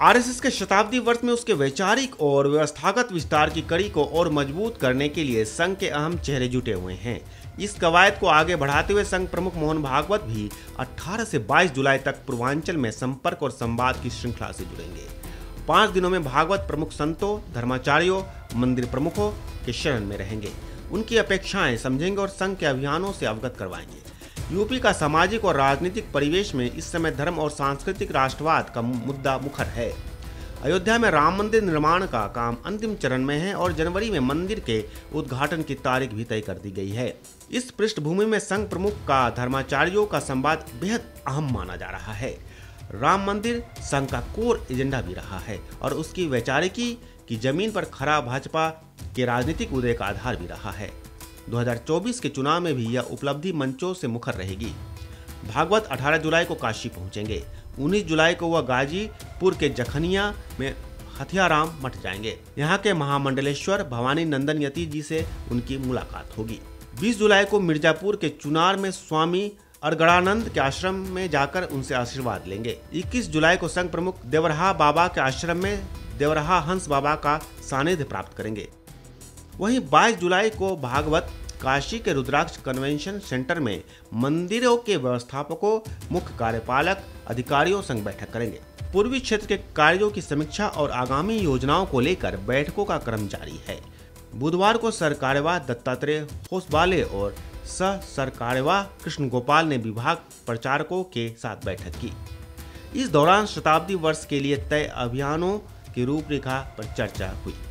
RSS के शताब्दी वर्ष में उसके वैचारिक और व्यवस्थागत विस्तार की कड़ी को और मजबूत करने के लिए संघ के अहम चेहरे जुटे हुए हैं। इस कवायद को आगे बढ़ाते हुए संघ प्रमुख मोहन भागवत भी 18 से 22 जुलाई तक पूर्वांचल में संपर्क और संवाद की श्रृंखला से जुड़ेंगे। 5 दिनों में भागवत प्रमुख संतों, धर्माचार्यों, मंदिर प्रमुखों के शरण में रहेंगे, उनकी अपेक्षाएं समझेंगे और संघ के अभियानों से अवगत करवाएंगे। यूपी का सामाजिक और राजनीतिक परिवेश में इस समय धर्म और सांस्कृतिक राष्ट्रवाद का मुद्दा मुखर है। अयोध्या में राम मंदिर निर्माण का काम अंतिम चरण में है और जनवरी में मंदिर के उद्घाटन की तारीख भी तय कर दी गई है। इस पृष्ठभूमि में संघ प्रमुख का धर्माचार्यों का संवाद बेहद अहम माना जा रहा है। राम मंदिर संघ का कोर एजेंडा भी रहा है और उसकी वैचारिकी की जमीन पर खड़ा भाजपा के राजनीतिक उदय का आधार भी रहा है। 2024 के चुनाव में भी यह उपलब्धि मंचों से मुखर रहेगी। भागवत 18 जुलाई को काशी पहुंचेंगे। 19 जुलाई को वह गाजीपुर के जखनिया में हथियाराम मठ जाएंगे। यहाँ के महामंडलेश्वर भवानी नंदन यति जी से उनकी मुलाकात होगी। 20 जुलाई को मिर्जापुर के चुनार में स्वामी अरगड़ानंद के आश्रम में जाकर उनसे आशीर्वाद लेंगे। 21 जुलाई को संघ प्रमुख देवरहा बाबा के आश्रम में देवरहा हंस बाबा का सानिध्य प्राप्त करेंगे। वहीं 22 जुलाई को भागवत काशी के रुद्राक्ष कन्वेंशन सेंटर में मंदिरों के व्यवस्थापकों, मुख्य कार्यपालक अधिकारियों संग बैठक करेंगे। पूर्वी क्षेत्र के कार्यों की समीक्षा और आगामी योजनाओं को लेकर बैठकों का क्रम जारी है। बुधवार को सरकारेवा दत्तात्रेय होसबाले और सह सरकारेवा कृष्ण गोपाल ने विभाग प्रचारकों के साथ बैठक की। इस दौरान शताब्दी वर्ष के लिए तय अभियानों की रूपरेखा पर चर्चा हुई।